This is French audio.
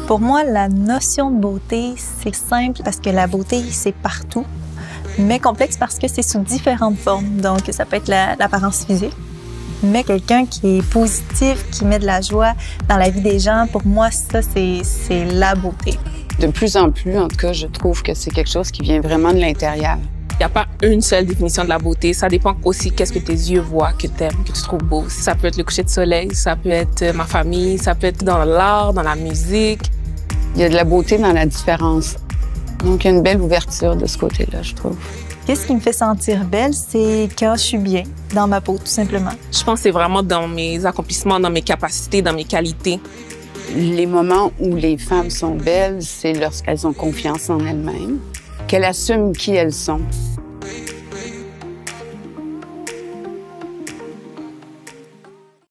Pour moi, la notion de beauté, c'est simple parce que la beauté, c'est partout, mais complexe parce que c'est sous différentes formes. Donc, ça peut être l'apparence physique, mais quelqu'un qui est positif, qui met de la joie dans la vie des gens, pour moi, ça, c'est la beauté. De plus en plus, en tout cas, je trouve que c'est quelque chose qui vient vraiment de l'intérieur. Il n'y a pas une seule définition de la beauté. Ça dépend aussi qu'est-ce que tes yeux voient, que tu aimes, que tu trouves beau. Ça peut être le coucher de soleil, ça peut être ma famille, ça peut être dans l'art, dans la musique. Il y a de la beauté dans la différence. Donc, il y a une belle ouverture de ce côté-là, je trouve. Qu'est-ce qui me fait sentir belle, c'est quand je suis bien dans ma peau, tout simplement. Je pense que c'est vraiment dans mes accomplissements, dans mes capacités, dans mes qualités. Les moments où les femmes sont belles, c'est lorsqu'elles ont confiance en elles-mêmes, qu'elles assument qui elles sont.